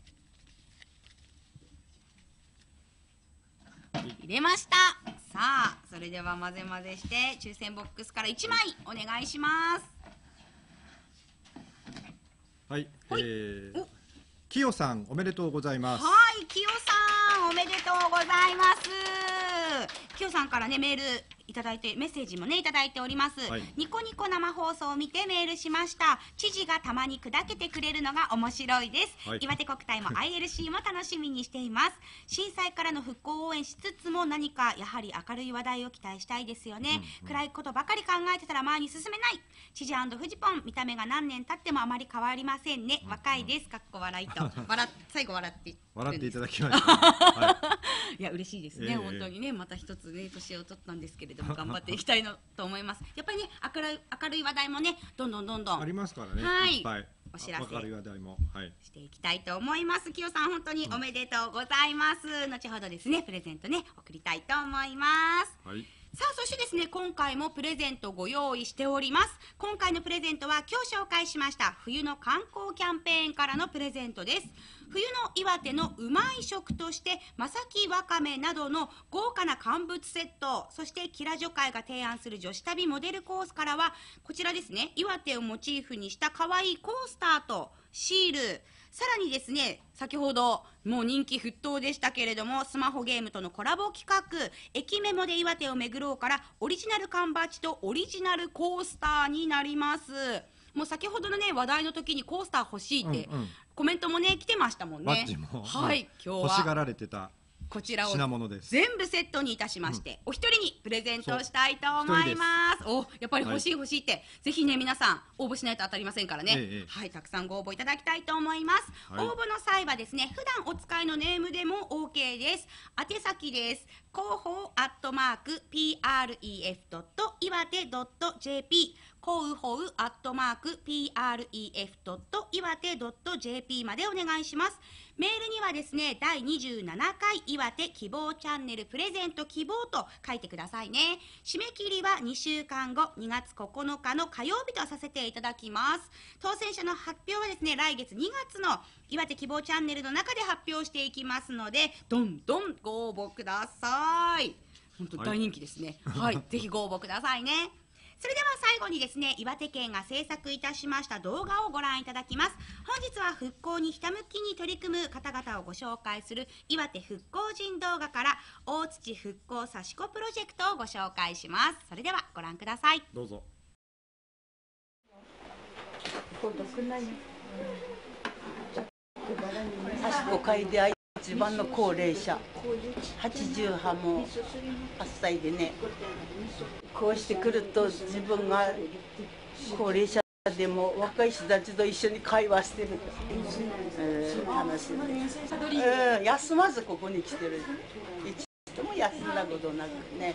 入れました。さあ、それでは混ぜ混ぜして抽選ボックスから1枚お願いします。 はい、きよさんおめでとうございます。 はい、きよさんおめでとうございます。きよさんからねメールいただいて、メッセージもねいただいております。ニコニコ生放送を見てメールしました。知事がたまに砕けてくれるのが面白いです。岩手国体も ILC も楽しみにしています。震災からの復興応援しつつも何かやはり明るい話題を期待したいですよね。暗いことばかり考えてたら前に進めない。知事フジポン見た目が何年経ってもあまり変わりませんね。若いです。かっこ笑いと最後笑っていただきました。 いや嬉しいですね、本当にね。また一つね年を取ったんですけれども頑張っていきたいなと思います。やっぱりね明るい話題もねどんどんありますからね。いっぱいお知らせ明るい話題もしていきたいと思います。きよさん本当におめでとうございます。後ほどですねプレゼントね送りたいと思います。さあ、そしてですね今回もプレゼントご用意しております。今回のプレゼントは今日紹介しました冬の観光キャンペーンからのプレゼントです。冬の岩手のうまい食としてまさきわかめなどの豪華な乾物セット、そしてキラ女会が提案する女子旅モデルコースからはこちらですね、岩手をモチーフにした可愛いコースターとシール、さらにですね先ほどもう人気沸騰でしたけれどもスマホゲームとのコラボ企画駅メモで岩手を巡ろうからオリジナル缶バッジとオリジナルコースターになります。もう先ほどのね話題の時にコースター欲しいってコメントもね来てましたもんね。 バッジもはい、今日は欲しがられてたこちらを品物です。 全部セットにいたしまして、お一人にプレゼントしたいと思います。やっぱり欲しい欲しいって、ぜひね皆さん応募しないと当たりませんからね。はい、たくさんご応募いただきたいと思います。応募の際はですね普段お使いのネームでも OK です。宛先です。広報@pref.iwate.jp 広報@pref.iwate.jp までお願いします。メールにはですね第27回岩手希望チャンネルプレゼント希望と書いてくださいね。締め切りは2週間後2月9日の火曜日とさせていただきます。当選者の発表はですね来月2月の岩手希望チャンネルの中で発表していきますのでどんどんご応募ください。本当大人気ですね。はい、ぜひご応募くださいね。それでは最後にですね岩手県が制作いたしました動画をご覧いただきます。本日は復興にひたむきに取り組む方々をご紹介する岩手復興人動画から大土復興さしこプロジェクトをご紹介します。それではご覧ください。 どうぞ。 さしこ会で一番の高齢者88も8歳でね、こうしてくると自分が高齢者でも若い人たちと一緒に会話してると、話してる、休まずここに来てる。一度も休んだことなくね。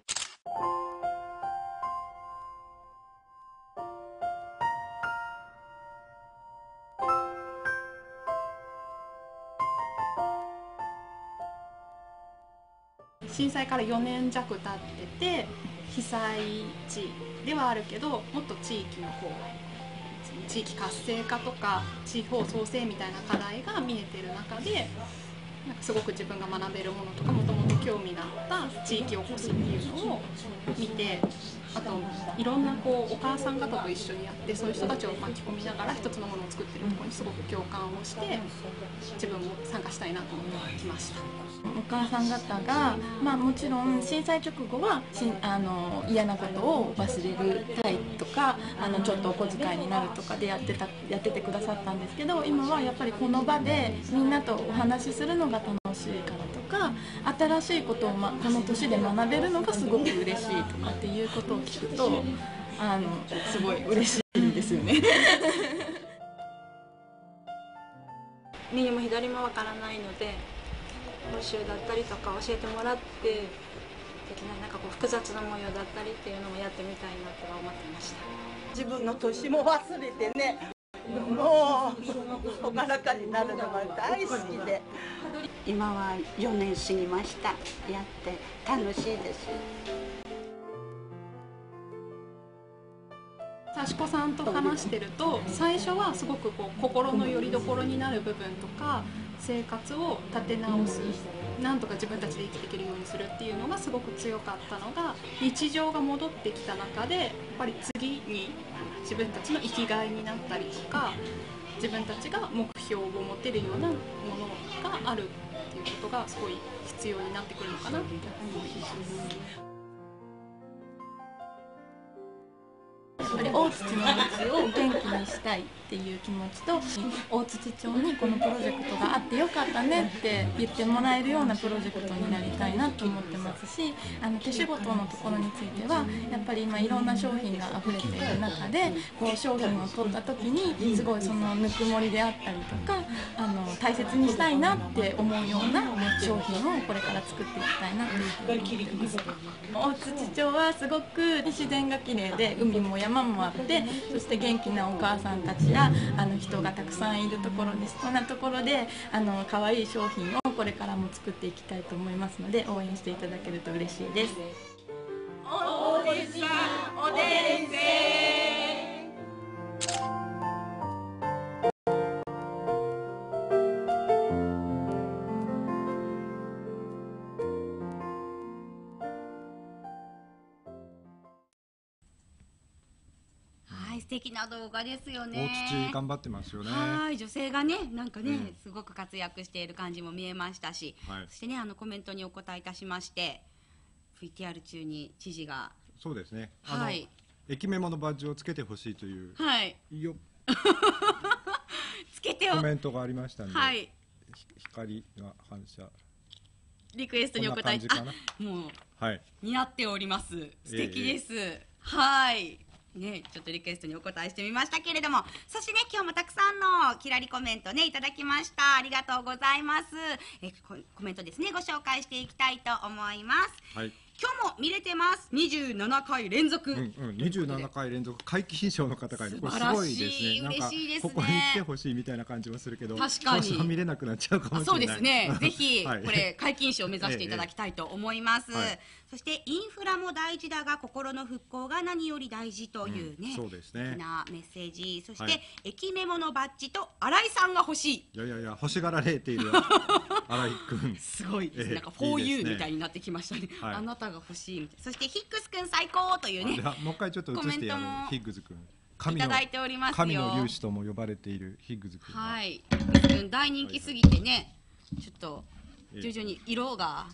震災から4年弱経ってて、被災地ではあるけどもっと地域の方、地域活性化とか地方創生みたいな課題が見えてる中で、なんかすごく自分が学べるものとかもともと興味があった地域おこしっていうのを見て、あといろんなこうお母さん方と一緒にやって、そういう人たちを巻き込みながら一つのものを作ってるところにすごく共感をして、自分も参加したいなと思ってきました。 お母さん方が、もちろん震災直後は嫌なことを忘れるたいとか、ちょっとお小遣いになるとかでやっててくださったんですけど、今はやっぱりこの場でみんなとお話しするのが楽しいからとか、新しいことを、この年で学べるのがすごく嬉しいとかっていうことを聞くとすごい嬉しいんですよね。 右も左もわからないので、報酬だったりとか教えてもらって的な、なんかこう複雑な模様だったりっていうのもやってみたいなとは思ってました。 自分の年も忘れてね、もう朗らかになるのが大好きで。 今は4年過ぎました。やって楽しいです。 幸子さんと話してると、最初はすごくこう心の拠り所になる部分とか生活を立て直す、なんとか自分たちで生きていけるようにするっていうのがすごく強かったのが、日常が戻ってきた中でやっぱり次に自分たちの生きがいになったりとか、自分たちが目標を持てるようなものがあるっていうことがすごい必要になってくるのかなって思います。 やっぱり大槌の町を元気にしたいっていう気持ちと、大槌町にこのプロジェクトがあってよかったねって言ってもらえるようなプロジェクトになりたいなと思ってますし、手仕事のところについてはやっぱり今いろんな商品が溢れている中で、こう商品を取った時にすごいそのぬくもりであったりとか大切にしたいなって思うような商品をこれから作っていきたいなと思ってます。大槌町はすごく自然が綺麗で、海も山もあって、そして元気なお母さんたちや人がたくさんいるところです。そんなところで可愛い商品をこれからも作っていきたいと思いますので、応援していただけると嬉しいです。 大槌おでんせ素敵な動画ですよね。 大槌頑張ってますよね。 はい、女性がね、なんかね、すごく活躍している感じも見えましたし、そしてね、コメントにお答えいたしまして、VTR 中に知事が、 そうですね。駅メモのバッジをつけてほしいという、 つけてコメントがありましたので、光が反射。 リクエストにお答え、もう似合っております。素敵です。はい。ね、ちょっとリクエストにお答えしてみましたけれども、そしてね、今日もたくさんのキラリコメントねいただきました。ありがとうございます。コメントですね、ご紹介していきたいと思います。今日も見れてます。27回連続。 27回連続皆勤賞の方がいる。これすごいですね。 嬉しいですね。 ここに来てほしいみたいな感じもするけど、 確かにそう見れなくなっちゃうかもしれない。 そうですね。ぜひこれ皆勤賞を目指していただきたいと思います。そしてインフラも大事だが心の復興が何より大事というね、 そうですね。 素敵なメッセージ。そして駅メモのバッジと新井さんが欲しい。 いや欲しがられている新井君。 すごいです。なんか 4U みたいになってきましたね。あなたが欲しいみたいな。そしてヒックス君最高というね。 もう一回ちょっと映してやるヒッグズ君。 いただいておりますよ。 神の勇士とも呼ばれているヒッグズ君。 はい。ヒッグズ君大人気すぎてね、ちょっと徐々に色が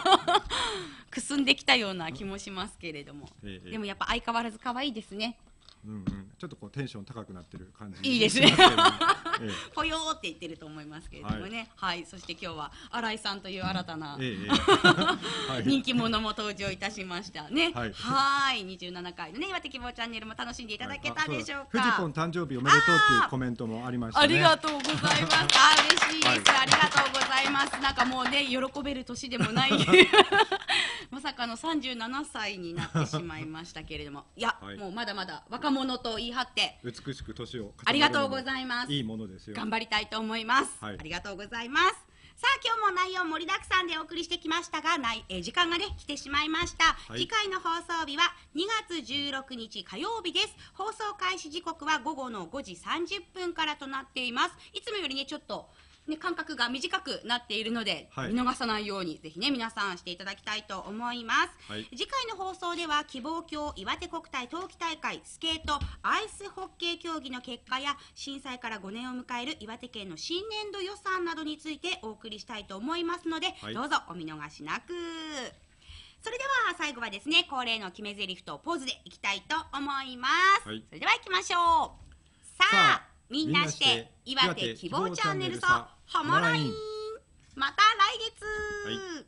くすんできたような気もしますけれども、でもやっぱ相変わらず可愛いですね。 ちょっとこうテンション高くなってる感じいいですねしますけどもぽよーって言ってると思いますけれどもね、はいそして今日は新井さんという新たな、人気者も登場いたしましたね。はい27回のね岩手希望チャンネルも楽しんでいただけたでしょうか。 フジポン誕生日おめでとうっていうコメントもありましたね。 ありがとうございます。嬉しいです、ありがとうございます。なんかもうね喜べる年でもないまさかの37歳になってしまいましたけれども、いや、もうまだまだ若者と言い張って美しく年をありがとうございます。 いいものですよ。 頑張りたいと思います。ありがとうございます。さあ今日も内容盛りだくさんでお送りしてきましたが、時間がね来てしまいました。次回の放送日は2月16日火曜日です。放送開始時刻は午後の5時30分からとなっています。いつもよりねちょっと間隔が短くなっているので、見逃さないようにぜひね皆さんしていただきたいと思います。次回の放送では希望郷岩手国体冬季大会スケートアイスホッケー競技の結果や震災から5年を迎える岩手県の新年度予算などについてお送りしたいと思いますので、どうぞお見逃しなく。それでは最後はですね恒例の決め台詞とポーズでいきたいと思います。それでは行きましょう。さあみんなして岩手希望チャンネルさハモライン、また来月。